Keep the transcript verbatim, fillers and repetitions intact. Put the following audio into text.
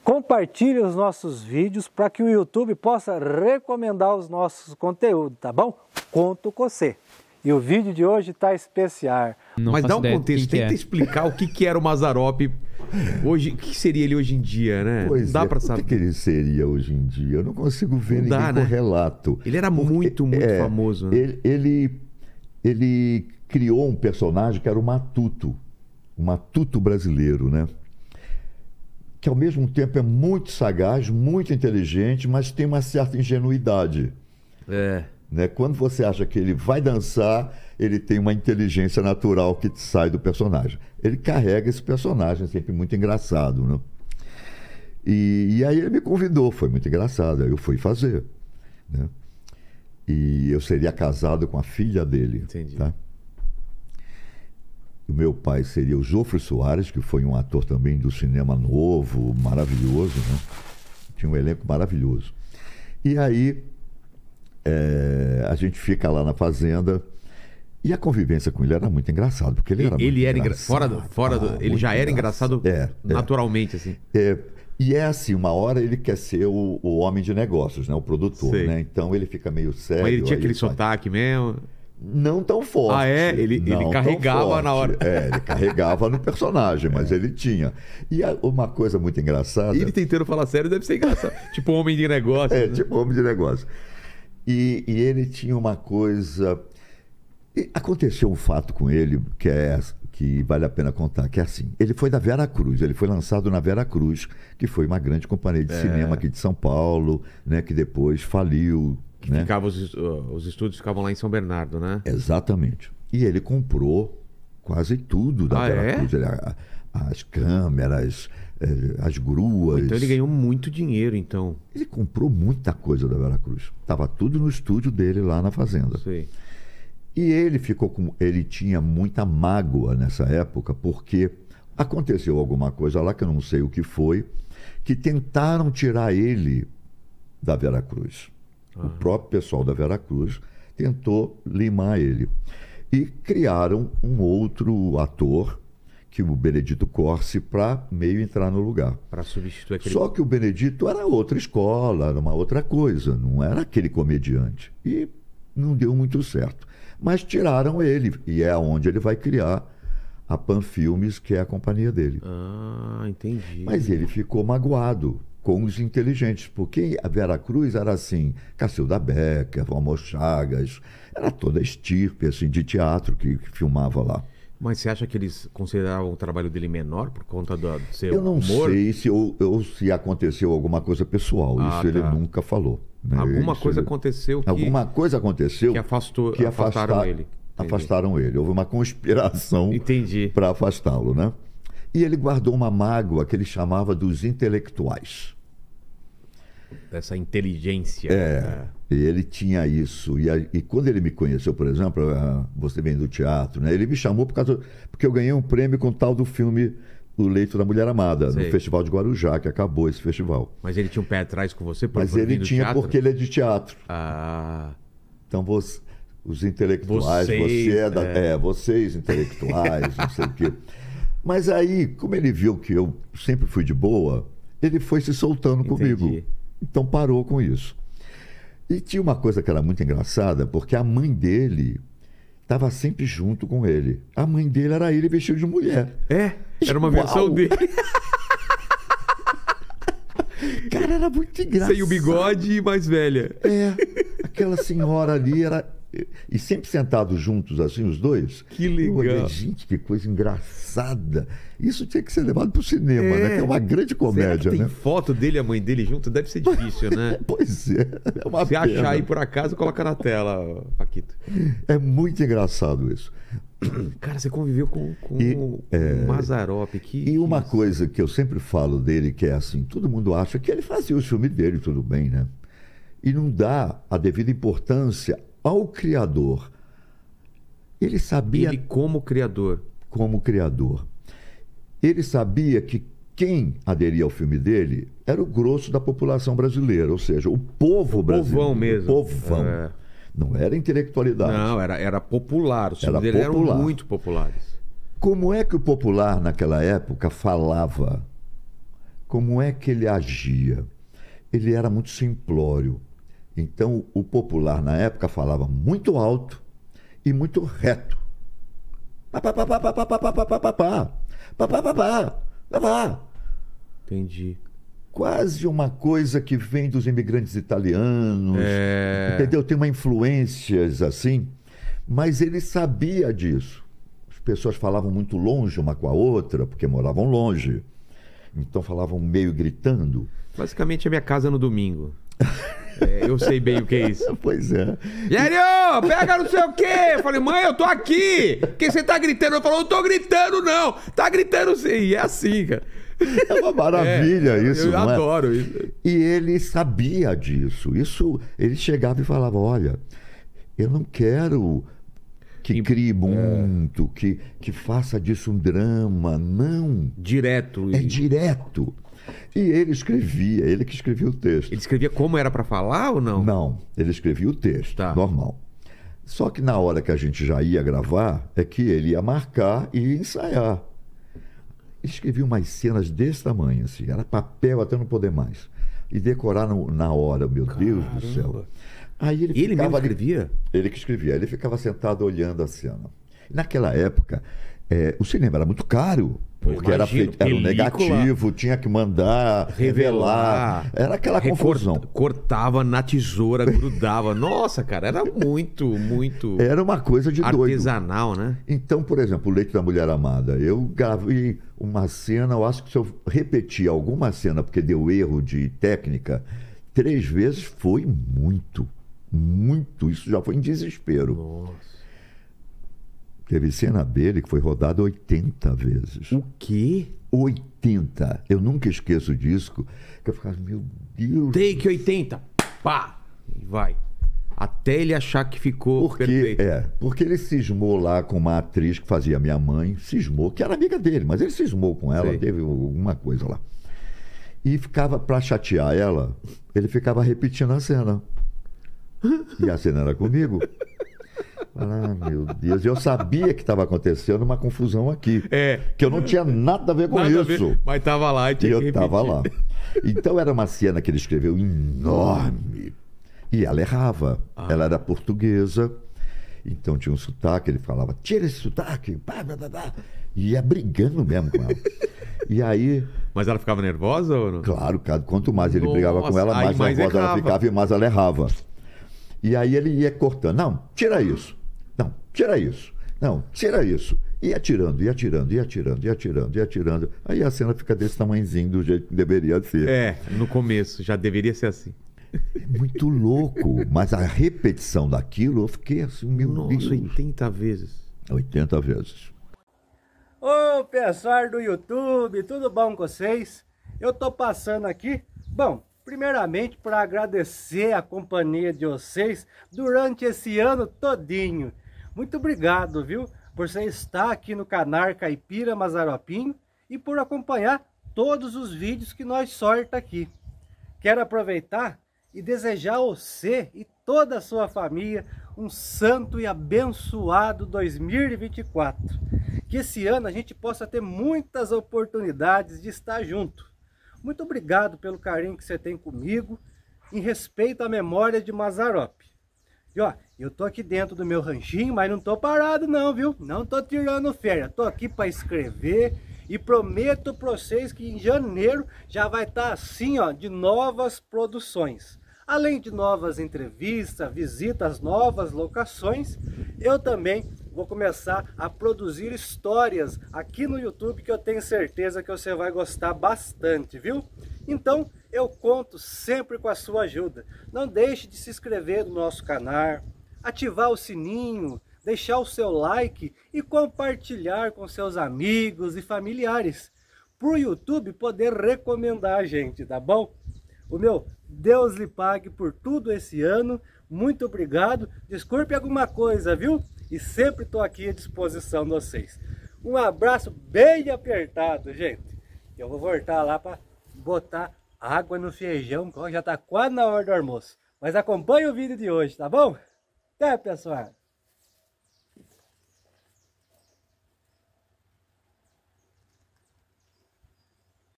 Compartilhe os nossos vídeos para que o YouTube possa recomendar os nossos conteúdos, tá bom? Conto com você. E o vídeo de hoje está especial. Não Mas dá um contexto, tenta é. explicar o que, que era o Mazzaropi hoje, o que seria ele hoje em dia, né? Pois dá é, para saber. O que ele seria hoje em dia? Eu não consigo ver não ninguém dá, com né? relato. Ele era Porque, muito, muito é, famoso. Né? Ele, ele, ele criou um personagem que era o Matuto, o Matuto brasileiro, né? Que ao mesmo tempo é muito sagaz, muito inteligente, mas tem uma certa ingenuidade. É. Né? Quando você acha que ele vai dançar, ele tem uma inteligência natural que sai do personagem. Ele carrega esse personagem, sempre muito engraçado. Né? E, e aí ele me convidou, foi muito engraçado, aí eu fui fazer. Né? E eu seria casado com a filha dele. Entendi. Tá? O meu pai seria o Jofre Soares, que foi um ator também do cinema novo, maravilhoso. Né? Tinha um elenco maravilhoso. E aí... É, a gente fica lá na fazenda e a convivência com ele era muito engraçado, porque ele era ele muito era engraçado. Fora do, fora do, ah, ele já era engraçado, engraçado é, naturalmente, é. assim. É, e é assim, uma hora ele quer ser o, o homem de negócios, né, o produtor, né? Então ele fica meio sério. Mas ele tinha aquele sotaque faz... mesmo? Não tão forte. Ah, é? Ele, ele carregava na hora. É, ele carregava no personagem, mas é. ele tinha. E a, uma coisa muito engraçada... Ele tentando falar sério deve ser engraçado. Tipo homem de negócio. É, né? tipo homem de negócio. E, e ele tinha uma coisa... E aconteceu um fato com ele que, é, que vale a pena contar, que é assim. Ele foi da Vera Cruz, ele foi lançado na Vera Cruz, que foi uma grande companhia de é. cinema aqui de São Paulo, né, que depois faliu. Que né? ficava os, os estúdios ficavam lá em São Bernardo, né? Exatamente. E ele comprou quase tudo da ah, Vera é? Cruz. Ele, a, as câmeras... as gruas. Então ele ganhou muito dinheiro, então. Ele comprou muita coisa da Vera Cruz. Estava tudo no estúdio dele lá na fazenda. Sim. E ele ficou com. Ele tinha muita mágoa nessa época, porque aconteceu alguma coisa lá, que eu não sei o que foi, que tentaram tirar ele da Vera Cruz. Uhum. O próprio pessoal da Vera Cruz tentou limar ele. E criaram um outro ator, que o Benedito Corsi, para meio entrar no lugar. Para substituir aquele... Só que o Benedito era outra escola, era uma outra coisa, não era aquele comediante. E não deu muito certo. Mas tiraram ele, e é onde ele vai criar a Pan Filmes, que é a companhia dele. Ah, entendi. Mas ele ficou magoado com os inteligentes, porque a Vera Cruz era assim, Cacilda Becker, Valmor Chagas, era toda a estirpe assim, de teatro que, que filmava lá. Mas você acha que eles consideravam o trabalho dele menor por conta do seu Eu não humor? sei se, ou, ou se aconteceu alguma coisa pessoal. Ah, Isso tá. ele nunca falou. Né? Alguma Isso coisa ele... aconteceu que... Alguma coisa aconteceu que, afastou, que afastaram afasta... ele. Entendi. Afastaram ele. Houve uma conspiração para afastá-lo, né? E ele guardou uma mágoa que ele chamava dos intelectuais. Dessa inteligência. É, né? E ele tinha isso. E, a, e quando ele me conheceu, por exemplo, a, você vem do teatro, né? Ele me chamou por causa, porque eu ganhei um prêmio com o tal do filme O Leito da Mulher Amada, Sei. no Festival de Guarujá, que acabou esse festival. Mas ele tinha um pé atrás com você? Por, Mas por ele tinha teatro? porque ele é de teatro. Ah... Então, você, os intelectuais, vocês, você é, da, é. é vocês intelectuais, não sei o quê. Mas aí, como ele viu que eu sempre fui de boa, ele foi se soltando Entendi. comigo. Então parou com isso. E tinha uma coisa que era muito engraçada, porque a mãe dele estava sempre junto com ele. A mãe dele era ele vestido de mulher. É? Era uma Igual. versão dele. Cara, era muito engraçado. Sem o bigode e mais velha. É, aquela senhora ali era... E sempre sentados juntos, assim, os dois. Que legal. Eu olhei, gente, que coisa engraçada. Isso tinha que ser levado para o cinema, é. né? Que é uma grande comédia, tem né? foto dele e a mãe dele junto? Deve ser difícil, né? Pois é. É uma Se pena. achar aí por acaso, coloca na tela, Paquito. É muito engraçado isso. Cara, você conviveu com, com e, o é... Mazzaropi. Que, e uma que... coisa que eu sempre falo dele, que é assim, todo mundo acha que ele fazia o filme dele, tudo bem, né? E não dá a devida importância ao criador. Ele sabia... Ele como criador. Como criador. Ele sabia que quem aderia ao filme dele era o grosso da população brasileira, ou seja, o povo o brasileiro. Povão mesmo. O povão. É. Não era intelectualidade. Não, era, era popular. Os filmes era dele popular. eram muito populares. Como é que o popular naquela época falava? como é que ele agia? Ele era muito simplório. Então, o popular na época falava muito alto e muito reto. Pá, pá, pá, pá, pá, pá, pá, pá, pá, pá, pá, pá, pá, pá, pá, pá, pá. Entendi. Quase uma coisa que vem dos imigrantes italianos, É... entendeu? Tem uma influências assim, mas ele sabia disso. As pessoas falavam muito longe uma com a outra, porque moravam longe. Então falavam meio gritando. Basicamente a minha casa no domingo. É, eu sei bem o que é isso. Pois é. Diário, pega não sei o quê. Eu falei, mãe, eu tô aqui. Por que você tá gritando? Eu falei, não tô gritando, não. Tá gritando sim. E é assim, cara. É uma maravilha é, isso, eu não é? adoro isso. E ele sabia disso. Isso, ele chegava e falava, olha, eu não quero que crie muito, é. que, que faça disso um drama. Não. Direto. É direto. E ele escrevia, ele que escrevia o texto. Ele escrevia como era para falar ou não? Não, ele escrevia o texto, tá. Normal. Só que na hora que a gente já ia gravar, é que ele ia marcar e ia ensaiar. Ele escrevia umas cenas desse tamanho, assim, era papel até não poder mais. E decorar no, na hora, meu Caramba. Deus do céu. Aí ele, ele ficava mesmo escrevia? Ali, ele que escrevia, ele ficava sentado olhando a cena. Naquela época, é, o cinema era muito caro. Porque imagino, era, feito, era um negativo, tinha que mandar, revelar. revelar era aquela confusão. Cortava na tesoura, grudava. Nossa, cara, era muito, muito... Era uma coisa de doido. Artesanal, né? Então, por exemplo, o Leite da Mulher Amada. Eu gravei uma cena, eu acho que se eu repetir alguma cena, porque deu erro de técnica, três vezes foi muito, muito. Isso já foi em desespero. Nossa. Teve cena dele que foi rodada oitenta vezes. O quê? oitenta. Eu nunca esqueço disso. Que eu ficava, meu Deus. Take oitenta. Pá! E vai. Até ele achar que ficou porque, perfeito. É, porque ele cismou lá com uma atriz que fazia minha mãe. Cismou, que era amiga dele, mas ele cismou com ela, Sei. teve alguma coisa lá. E ficava, pra chatear ela, ele ficava repetindo a cena. E a cena era comigo. Ah, meu Deus, eu sabia que estava acontecendo uma confusão aqui. É. Que eu não tinha nada a ver com nada isso. Ver, mas estava lá e tinha e que eu estava lá. Então era uma cena que ele escreveu enorme. E ela errava. Ah. Ela era portuguesa. Então tinha um sotaque, ele falava, tira esse sotaque. Pá, pá, pá, pá. E ia brigando mesmo com ela. E aí... Mas ela ficava nervosa ou não? Claro, quanto mais ele Nossa, brigava com ela, mais, mais nervosa errava. ela ficava e mais ela errava. E aí ele ia cortando. Não, tira isso. Não, tira isso. Não, tira isso. Ia tirando, ia tirando, ia tirando, ia tirando, ia tirando. Aí a cena fica desse tamanhozinho do jeito que deveria ser. É, no começo, já deveria ser assim. É muito louco. Mas a repetição daquilo, eu fiquei assim, meu Nossa, Deus. oitenta vezes. oitenta vezes. Ô, pessoal do YouTube, tudo bom com vocês? Eu tô passando aqui, bom, primeiramente para agradecer a companhia de vocês durante esse ano todinho. Muito obrigado, viu, por você estar aqui no canal Caipira Mazaropinho e por acompanhar todos os vídeos que nós sorta aqui. Quero aproveitar e desejar a você e toda a sua família um santo e abençoado dois mil e vinte e quatro. Que esse ano a gente possa ter muitas oportunidades de estar junto. Muito obrigado pelo carinho que você tem comigo, em respeito à memória de Mazarope. E ó, eu tô aqui dentro do meu ranchinho, mas não tô parado não, viu? Não tô tirando férias, tô aqui para escrever e prometo para vocês que em janeiro já vai estar assim, ó, de novas produções. Além de novas entrevistas, visitas, novas locações, eu também vou começar a produzir histórias aqui no YouTube que eu tenho certeza que você vai gostar bastante, viu? Então, eu conto sempre com a sua ajuda. Não deixe de se inscrever no nosso canal, ativar o sininho, deixar o seu like e compartilhar com seus amigos e familiares, para o YouTube poder recomendar a gente, tá bom? O meu Deus lhe pague por tudo esse ano, muito obrigado, desculpe alguma coisa, viu? E sempre estou aqui à disposição de vocês. Um abraço bem apertado, gente. Eu vou voltar lá para botar água no feijão, que já está quase na hora do almoço. Mas acompanhe o vídeo de hoje, tá bom? Até, pessoal!